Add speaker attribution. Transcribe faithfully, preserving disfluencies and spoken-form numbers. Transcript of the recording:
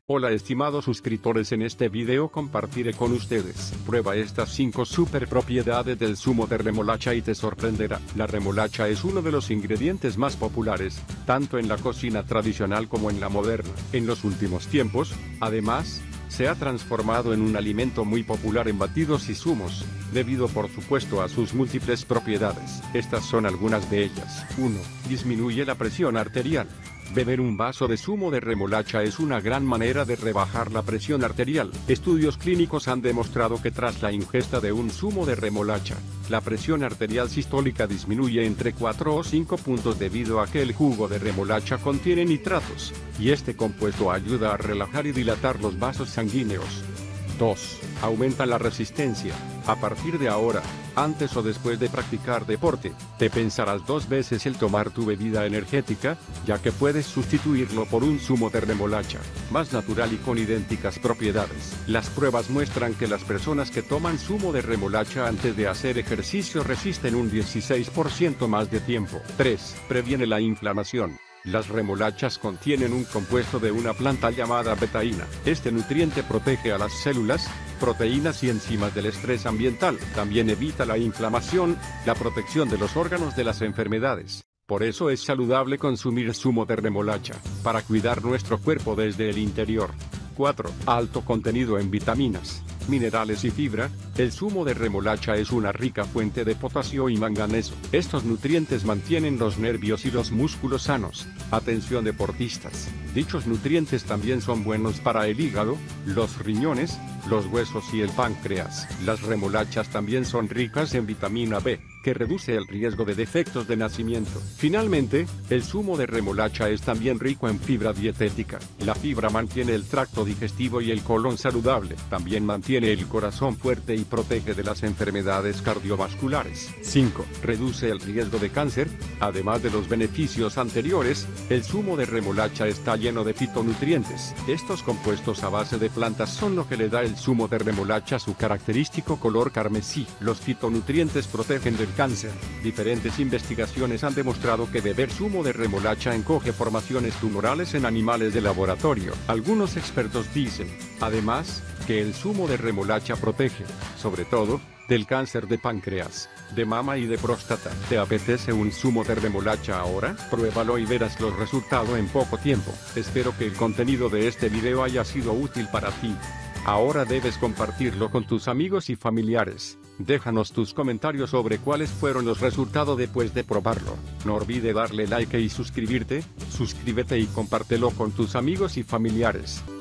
Speaker 1: Hola estimados suscriptores, en este video compartiré con ustedes. Prueba estas cinco super propiedades del zumo de remolacha y te sorprenderá. La remolacha es uno de los ingredientes más populares, tanto en la cocina tradicional como en la moderna. En los últimos tiempos, además, se ha transformado en un alimento muy popular en batidos y zumos, debido por supuesto a sus múltiples propiedades. Estas son algunas de ellas. uno. Disminuye la presión arterial. Beber un vaso de zumo de remolacha es una gran manera de rebajar la presión arterial. Estudios clínicos han demostrado que tras la ingesta de un zumo de remolacha, la presión arterial sistólica disminuye entre cuatro o cinco puntos debido a que el jugo de remolacha contiene nitratos, y este compuesto ayuda a relajar y dilatar los vasos sanguíneos. dos. Aumenta la resistencia. A partir de ahora, antes o después de practicar deporte, te pensarás dos veces el tomar tu bebida energética, ya que puedes sustituirlo por un zumo de remolacha, más natural y con idénticas propiedades. Las pruebas muestran que las personas que toman zumo de remolacha antes de hacer ejercicio resisten un dieciséis por ciento más de tiempo. tres. Previene la inflamación. Las remolachas contienen un compuesto de una planta llamada betaína. Este nutriente protege a las células, proteínas y enzimas del estrés ambiental. También evita la inflamación, la protección de los órganos de las enfermedades. Por eso es saludable consumir zumo de remolacha, para cuidar nuestro cuerpo desde el interior. cuatro. Alto contenido en vitaminas, minerales y fibra. El zumo de remolacha es una rica fuente de potasio y manganeso. Estos nutrientes mantienen los nervios y los músculos sanos. Atención deportistas, dichos nutrientes también son buenos para el hígado, los riñones, los huesos y el páncreas. Las remolachas también son ricas en vitamina B, que reduce el riesgo de defectos de nacimiento. Finalmente, el zumo de remolacha es también rico en fibra dietética. La fibra mantiene el tracto digestivo y el colon saludable. También mantiene el corazón fuerte y protege de las enfermedades cardiovasculares. cinco. Reduce el riesgo de cáncer. Además de los beneficios anteriores, el zumo de remolacha está lleno de fitonutrientes. Estos compuestos a base de plantas son lo que le da el zumo de remolacha su característico color carmesí. Los fitonutrientes protegen del cáncer. Diferentes investigaciones han demostrado que beber zumo de remolacha encoge formaciones tumorales en animales de laboratorio. Algunos expertos dicen, además, que el zumo de remolacha protege, sobre todo, del cáncer de páncreas, de mama y de próstata. ¿Te apetece un zumo de remolacha ahora? Pruébalo y verás los resultados en poco tiempo. Espero que el contenido de este video haya sido útil para ti. Ahora debes compartirlo con tus amigos y familiares. Déjanos tus comentarios sobre cuáles fueron los resultados después de probarlo. No olvides darle like y suscribirte, suscríbete y compártelo con tus amigos y familiares.